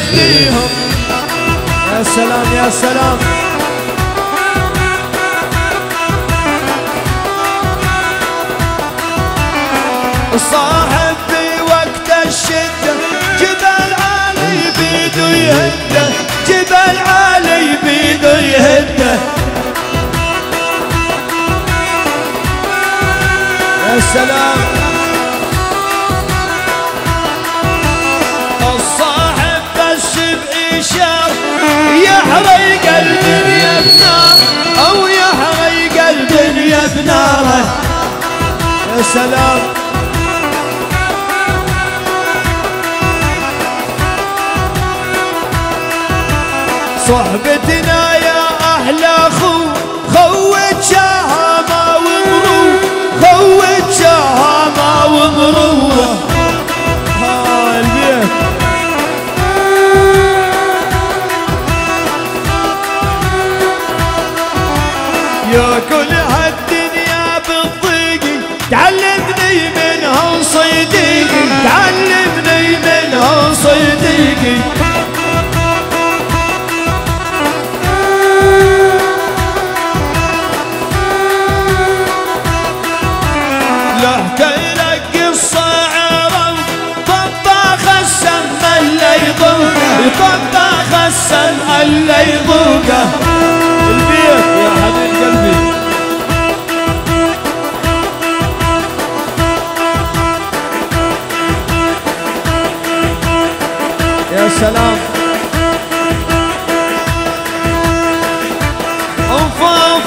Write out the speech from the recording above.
فيهم. يا سلام يا سلام. صاحب بوقت الشدة جبل عالي بيده يهده، جبل عالي بيده يهده. يا سلام. الصاحب بس بإشارة يحرق الدنيا بنار، أو يحرق الدنيا بناره. يا سلام. صحبتنا يا أحلى خوت شهامة ومروة، خوت شهامة ومروة. البيت يا كل هالدنيا بالضيق تعلمني منها صديقي، تعلمني منها صديقي. لحكي لك قصة عرب طباخ السم اللي يذوقه، طباخ السم اللي يذوقه.